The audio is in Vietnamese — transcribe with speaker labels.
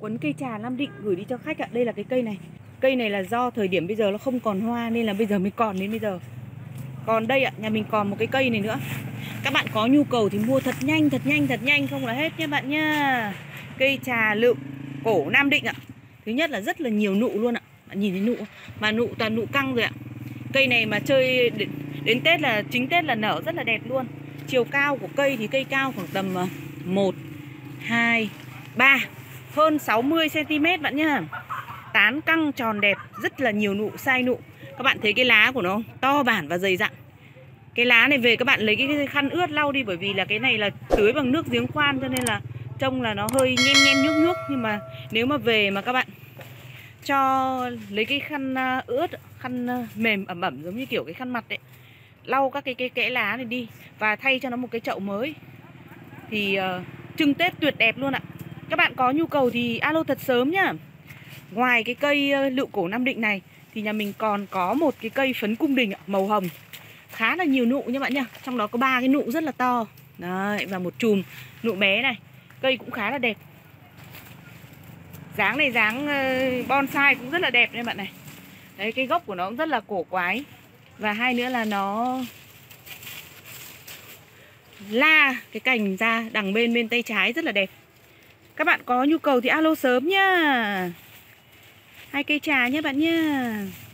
Speaker 1: quấn cây trà Nam Định gửi đi cho khách ạ. Đây là cái cây này. Cây này là do thời điểm bây giờ nó không còn hoa nên là bây giờ mới còn đến bây giờ. Còn đây ạ, nhà mình còn một cái cây này nữa. Các bạn có nhu cầu thì mua thật nhanh không là hết nhé bạn nhá. Cây trà lựu cổ Nam Định ạ. Thứ nhất là rất là nhiều nụ luôn ạ. Bạn nhìn thấy nụ, mà nụ toàn nụ căng rồi ạ. Cây này mà chơi đến Tết là chính Tết là nở rất là đẹp luôn. Chiều cao của cây thì cây cao khoảng tầm 1, 2, 3, hơn 60 cm bạn nhá. Tán căng tròn đẹp, rất là nhiều nụ, sai nụ. Các bạn thấy cái lá của nó không? To bản và dày dặn. Cái lá này về các bạn lấy cái khăn ướt lau đi, bởi vì là cái này là tưới bằng nước giếng khoan cho nên là trông là nó hơi nhem nhem nhúc nhúc. Nhưng mà nếu mà về mà các bạn cho lấy cái khăn ướt, khăn mềm ẩm ẩm giống như kiểu cái khăn mặt đấy, lau các cái kẽ lá này đi và thay cho nó một cái chậu mới thì trưng Tết tuyệt đẹp luôn ạ. Các bạn có nhu cầu thì alo thật sớm nhá. Ngoài cái cây lựu cổ Nam Định này thì nhà mình còn có một cái cây phấn cung đình màu hồng, khá là nhiều nụ nha bạn nhá. Trong đó có 3 cái nụ rất là to. Đấy, và một chùm nụ bé này. Cây cũng khá là đẹp. Dáng này dáng bonsai cũng rất là đẹp nha bạn này. Đấy, cái gốc của nó cũng rất là cổ quái. Và hai nữa là nó la cái cành ra đằng bên tay trái rất là đẹp. Các bạn có nhu cầu thì alo sớm nhá. 2 cây trà nhé bạn nhá.